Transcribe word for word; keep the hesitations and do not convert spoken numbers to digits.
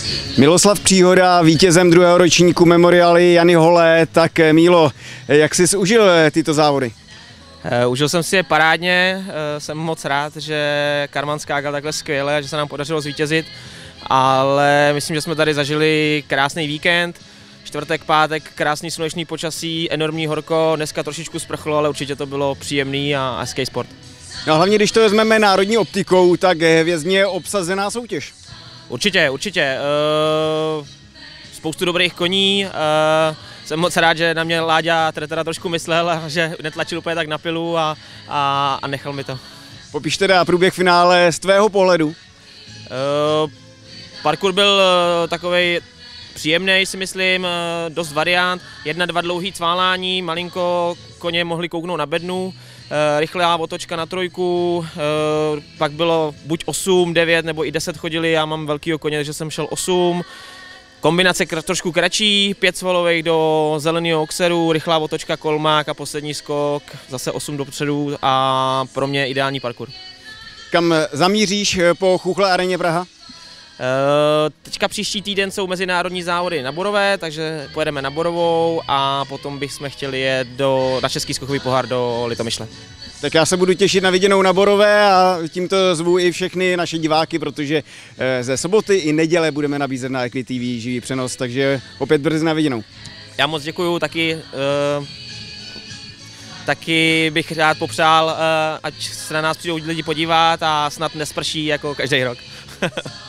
Miloslav Příhoda, vítězem druhého ročníku Memoriály Jany Holé. Tak Mílo, jak jsi užil tyto závody? Uh, užil jsem si je parádně, uh, jsem moc rád, že Karman skákal takhle skvěle a že se nám podařilo zvítězit, ale myslím, že jsme tady zažili krásný víkend, čtvrtek, pátek, krásný slunečný počasí, enormní horko, dneska trošičku sprchlo, ale určitě to bylo příjemný a hezký sport. No hlavně, když to vezmeme národní optikou, tak hvězdně obsazená soutěž. Určitě, určitě. Uh, spoustu dobrých koní. Uh, jsem moc rád, že na mě Láďa teda trošku myslel a že netlačil úplně tak na pilu a, a, a nechal mi to. Popiš teda průběh finále z tvého pohledu. Uh, parkour byl uh, takovej příjemný, si myslím, uh, dost variant. Jedna, dva dlouhý cválání, malinko koně mohli kouknout na bednu. Uh, rychlá otočka na trojku, uh, pak bylo buď osm, devět nebo i deset chodili, já mám velkýho koně, takže jsem šel osm. Kombinace kr- trošku kratší, pět svalových do zeleného oxeru, rychlá otočka kolmák a poslední skok, zase osm dopředu a pro mě ideální parkour. Kam zamíříš po Chuchle areně Praha? Uh, teďka příští týden jsou mezinárodní závody na Borové, takže pojedeme na Borovou a potom bychom chtěli jet do, na Český skokový pohár do Litomyšle. Tak já se budu těšit na viděnou na Borové a tímto zvu i všechny naše diváky, protože ze soboty i neděle budeme nabízet na Equi T V živý přenos, takže opět brzy na viděnou. Já moc děkuju, taky, uh, taky bych rád popřál, uh, ať se na nás přijdou lidi podívat a snad nesprší jako každý rok.